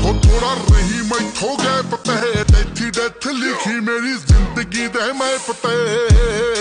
थोड़ा रही मैथों गए पते, डेथी डेथ लिखी मेरी जिंदगी दे मैं पते।